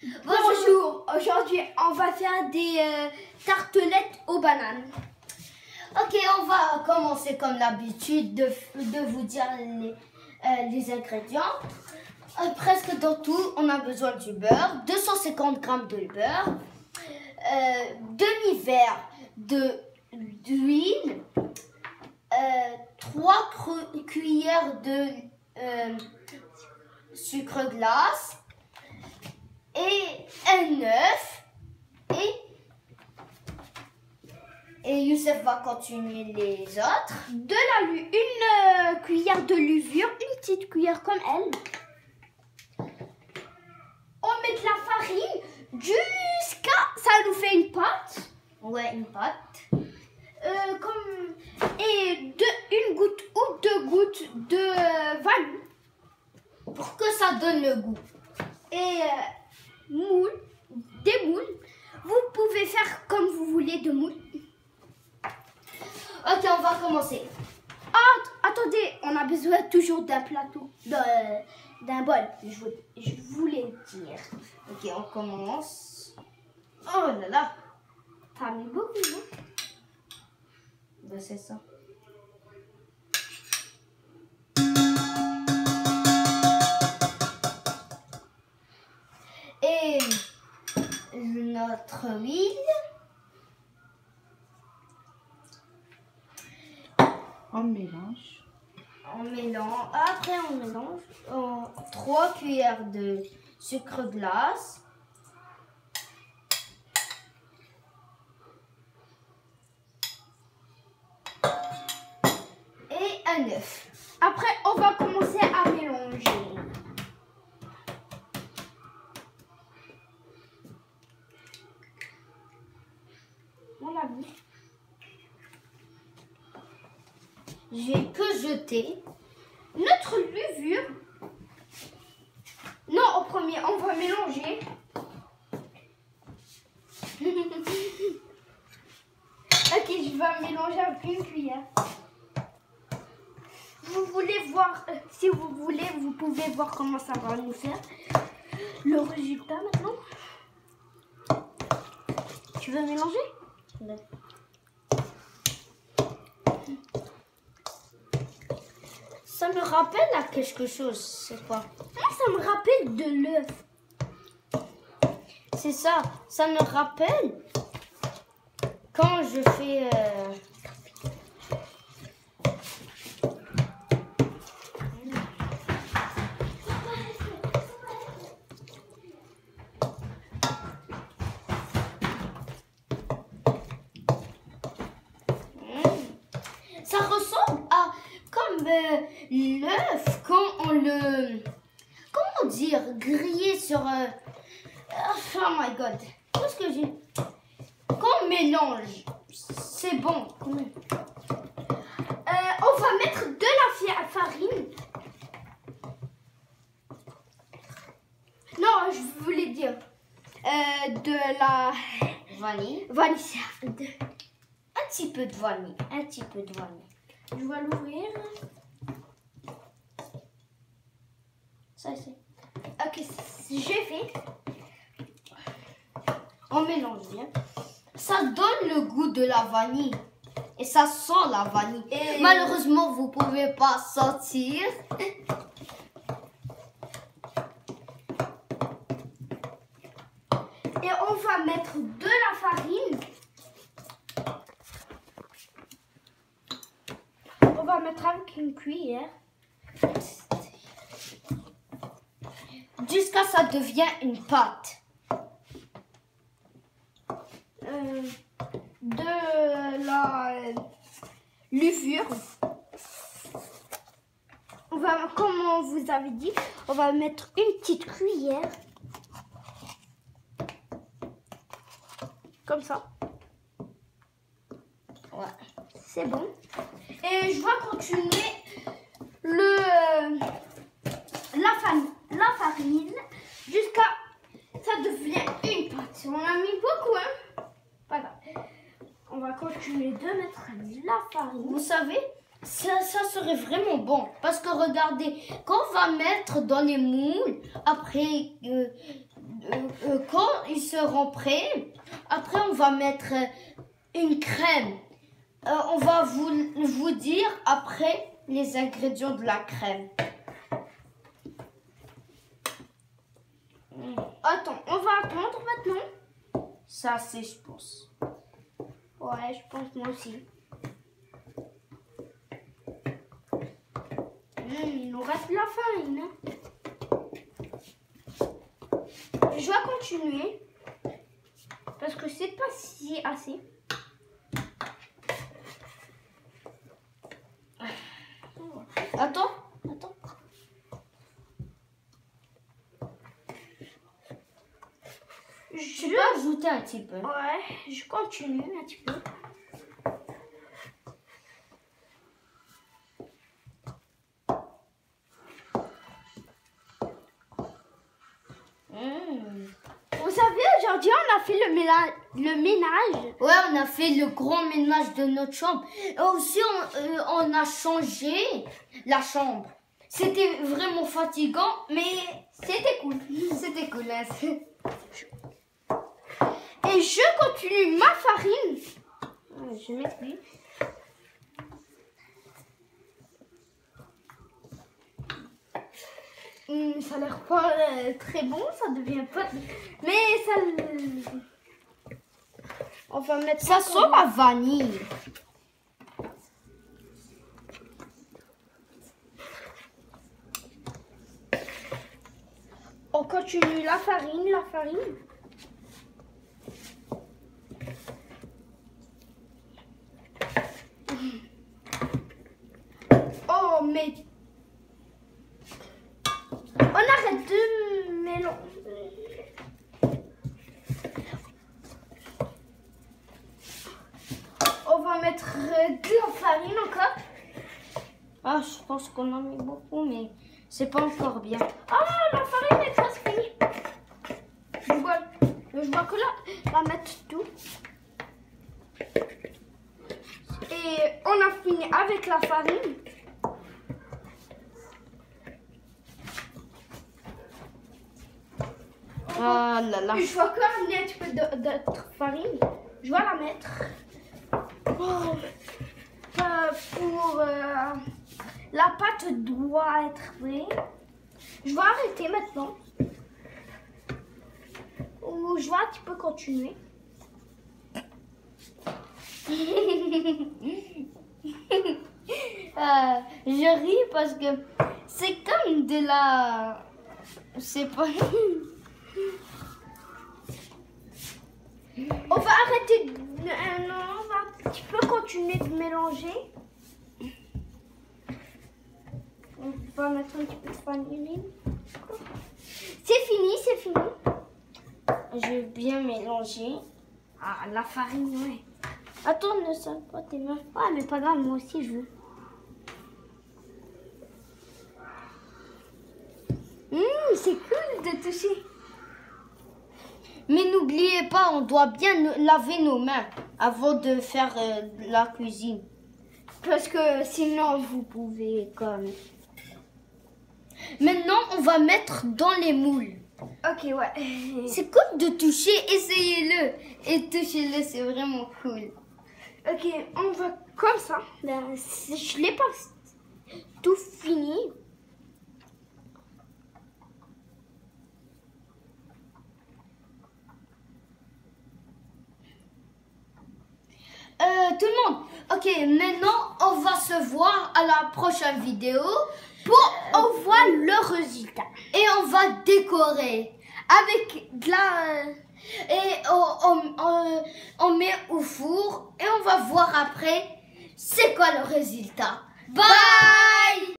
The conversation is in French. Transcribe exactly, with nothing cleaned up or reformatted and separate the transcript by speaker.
Speaker 1: Bonjour, aujourd'hui on va faire des euh, tartelettes aux bananes.
Speaker 2: Ok, on va commencer comme d'habitude de, de vous dire les, euh, les ingrédients. Euh, presque dans tout, on a besoin du beurre, deux cent cinquante grammes de beurre, euh, demi-verre de d'huile, euh, trois cuillères de euh, sucre glace et un œuf. Et, et Youssef va continuer les autres.
Speaker 1: De la lu- une euh, cuillère de levure, une petite cuillère comme elle. On met de la farine jusqu'à ça nous fait une pâte.
Speaker 2: Ouais, une pâte.
Speaker 1: Euh, comme et de, une goutte ou deux gouttes de euh, vanille
Speaker 2: pour que ça donne le goût.
Speaker 1: Et euh, moule, des moules. Vous pouvez faire comme vous voulez de moules.
Speaker 2: Ok, on va commencer.
Speaker 1: Ah, attendez, on a besoin toujours d'un plateau, d'un bol, je, je voulais dire.
Speaker 2: Ok, on commence. Oh là là.
Speaker 1: T'as mis beaucoup, non?
Speaker 2: Ben, c'est ça. Et notre huile.
Speaker 3: On mélange.
Speaker 2: On mélange. Après, on mélange. On... trois cuillères de sucre glace. Et un œuf.
Speaker 1: Après, on va commencer à mélanger. On a vu.
Speaker 2: J'ai que jeté
Speaker 1: notre levure. Non, au premier, on va mélanger. Ok, je vais mélanger avec une cuillère. Vous voulez voir, euh, si vous voulez, vous pouvez voir comment ça va nous faire. Le résultat maintenant. Tu veux mélanger?
Speaker 2: Ouais. Ça me rappelle à quelque chose, c'est quoi?
Speaker 1: Ah, ça me rappelle de l'œuf.
Speaker 2: C'est ça, ça me rappelle quand je fais... Euh... Ça ressemble à comme euh, l'œuf quand on le... Comment dire? Grillé sur... Euh... Oh my god. Qu'est-ce que j'ai? Quand on mélange, c'est bon.
Speaker 1: Euh, on va mettre de la farine. Non, je voulais dire euh, de la
Speaker 2: Vanille.
Speaker 1: vanille. De...
Speaker 2: Un petit peu de vanille. Un petit peu de vanille.
Speaker 1: Je vais l'ouvrir.
Speaker 2: Ça, c'est...
Speaker 1: Ok, j'ai fait.
Speaker 2: On mélange bien. Ça donne le goût de la vanille. Et ça sent la vanille. Et malheureusement, vous pouvez pas sentir.
Speaker 1: Et on va mettre de la farine. On va mettre avec une cuillère.
Speaker 2: Jusqu'à ça devient une pâte.
Speaker 1: Euh, de la euh, levure. On va, comme on vous avait dit, on va mettre une petite cuillère. Comme ça.
Speaker 2: Ouais.
Speaker 1: C'est bon. Et je vais continuer le, euh, la, farine, la farine jusqu'à ça devient une pâte. On a mis beaucoup, hein. Pas grave. On va continuer de mettre la farine.
Speaker 2: Vous savez, ça, ça serait vraiment bon. Parce que regardez, quand on va mettre dans les moules, après, euh, euh, euh, quand ils seront prêts, après on va mettre euh, une crème. Euh, on va vous, vous dire après les ingrédients de la crème.
Speaker 1: Attends, on va attendre maintenant.
Speaker 2: Ça, c'est, je pense.
Speaker 1: Ouais, je pense moi aussi. Hum, il nous reste de la farine. Je vais continuer. Parce que c'est pas si assez.
Speaker 2: Attends, attends.
Speaker 1: Je
Speaker 2: Tu peux ajouter un petit peu.
Speaker 1: Ouais, je continue un petit peu.
Speaker 2: Mmh.
Speaker 1: Vous savez, aujourd'hui, on a fait le, méla- le ménage.
Speaker 2: Ouais, on a fait le grand ménage de notre chambre. Et aussi, on, euh, on a changé la chambre. C'était vraiment fatigant, mais
Speaker 1: C'était cool.
Speaker 2: c'était cool. Hein.
Speaker 1: Et je continue ma farine. Ah, je m'explique. Hum, ça a l'air pas euh, très bon, ça devient pas. Mais ça. On va mettre
Speaker 2: Ça
Speaker 1: ça
Speaker 2: sent
Speaker 1: comme-
Speaker 2: la vanille.
Speaker 1: On continue la farine, la farine. Oh, mais. On arrête de mélanger. On va mettre euh, de la farine encore.
Speaker 2: Ah, je pense qu'on en met beaucoup, mais c'est pas encore bien.
Speaker 1: Ah, la farine est presque finie. Je vois, je vois que là, on va mettre tout. Et on a fini avec la farine.
Speaker 2: Ah là là.
Speaker 1: Je vais encore amener un petit peu de- d'autre farine. Je vais la mettre. Oh. Euh, pour euh, la pâte doit être prête. Je vais arrêter maintenant. Ou je vais un petit peu continuer.
Speaker 2: Euh, je ris parce que c'est comme de la... C'est pas...
Speaker 1: On va arrêter. De... euh, non, on va un petit peu continuer de mélanger. On va mettre un petit peu de vanille. C'est fini, c'est fini.
Speaker 2: Je vais bien mélanger.
Speaker 1: Ah, la farine, ouais.
Speaker 2: Attends, ne sale pas tes mains.
Speaker 1: Ouais, mais pas grave, moi aussi je veux. Hum, c'est cool de toucher.
Speaker 2: Mais n'oubliez pas, on doit bien no- laver nos mains avant de faire euh, la cuisine.
Speaker 1: Parce que sinon, vous pouvez comme...
Speaker 2: Maintenant, on va mettre dans les moules.
Speaker 1: Ok, ouais.
Speaker 2: C'est cool de toucher, essayez-le. Et touchez-le, c'est vraiment cool.
Speaker 1: Ok, on va comme ça. Là, c'est- je l'ai pas tout fini.
Speaker 2: Euh, tout le monde, ok, maintenant, on va se voir à la prochaine vidéo pour
Speaker 1: On voit le résultat.
Speaker 2: et on va décorer avec de la... Et on, on, on, on met au four et on va voir après c'est quoi le résultat. Bye!